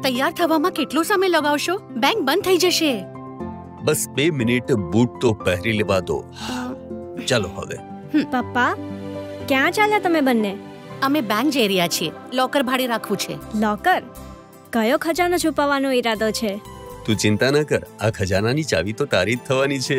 તૈયાર થવામાં કેટલો સમય લગાવશો? બેંક બંધ થઈ જશે. બસ 2 મિનિટ બૂટ તો પહેરી લેવા દો. ચાલો હવે. પપ્પા, ક્યાં ચાલ્યા તમે બંને? અમે બેંક જઈ રહ્યા છીએ. લોકર ભાડે રાખવું છે. લોકર? કયો ખજાનો છુપાવવાનો ઈરાદો છે? તું ચિંતા ન કર, આ ખજાનાની ચાવી તો તારી જ થવાની છે.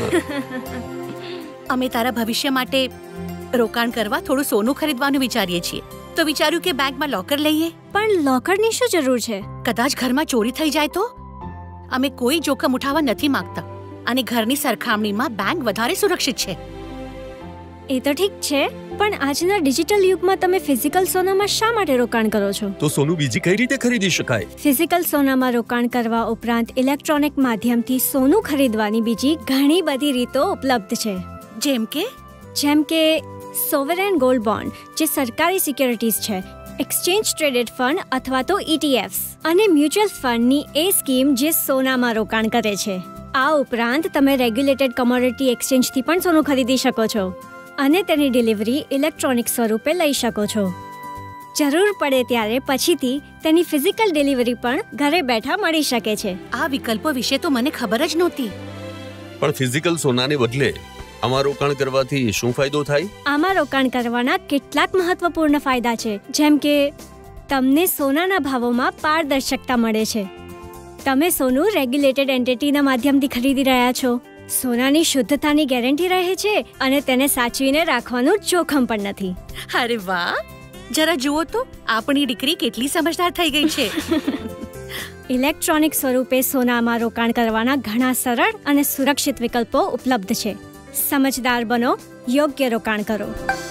અમે તારા ભવિષ્ય માટે રોકાણ કરવા થોડું સોનું ખરીદવાનું વિચારીએ છીએ. તો વિચાર્યું કે બેંકમાં લોકર લઈએ. પણ લોકરની શું જરૂર છે? કદાચ ઘરમાં ચોરી થઈ જાય તો? અમે કોઈ જોખમ ઉઠાવવા નથી માંગતા અને ઘરની સરખામણીમાં બેંક વધારે સુરક્ષિત છે. એ તો ઠીક છે, પણ આજના ડિજિટલ યુગમાં તમે ફિઝિકલ સોનામાં શા માટે રોકાણ કરો છો? તો સોનું બીજી કઈ રીતે ખરીદી શકાય? ફિઝિકલ સોનામાં રોકાણ કરવા ઉપરાંત ઇલેક્ટ્રોનિક માધ્યમથી સોનું ખરીદવાની બીજી ઘણી બધી રીતો ઉપલબ્ધ છે. જેમ કે સોવરેન ગોલ્ડ બોન્ડ, જે સરકારી સિક્યોરિટીઝ છે, એક્સચેન્જ ટ્રેડેડ ફંડ અથવા તો ETFs, અને મ્યુચ્યુઅલ ફંડની એ સ્કીમ જે સોનામાં રોકાણ કરે છે. આ ઉપરાંત તમે રેગ્યુલેટેડ કમોડિટી એક્સચેન્જથી પણ સોનું ખરીદી શકો છો અને તેની ડિલિવરી ઇલેક્ટ્રોનિક સ્વરૂપે લઈ શકો છો. જરૂર પડે ત્યારે પછીથી તેની ફિઝિકલ ડિલિવરી પણ ઘરે બેઠા મળી શકે છે. આ વિકલ્પો વિશે તો મને ખબર જ નહોતી. પણ ફિઝિકલ સોનાને બદલે આમાં રોકાણ કરવાથી શું ફાયદો થાય? આમાં રોકાણ કરવાના કેટલાક મહત્વપૂર્ણ ફાયદા છે, જેમ કે તમને સોનાના ભાવોમાં પારદર્શકતા મળે છે. તમે સોનું રેગ્યુલેટેડ એન્ટિટીના માધ્યમથી ખરીદી રહ્યા છો. સોનાની શુદ્ધતાની ગેરંટી રહે છે અને તેને સાચવીને રાખવાનું જોખમ પણ નથી. અરે વાહ! જરા જુઓ તો આપણી દીકરી કેટલી સમજદાર થઈ ગઈ છે. ઇલેક્ટ્રોનિક સ્વરૂપે સોનામાં રોકાણ કરવાના ઘણા સરળ અને સુરક્ષિત વિકલ્પો ઉપલબ્ધ છે. સમજદાર બનો, યોગ્ય રોકાણ કરો.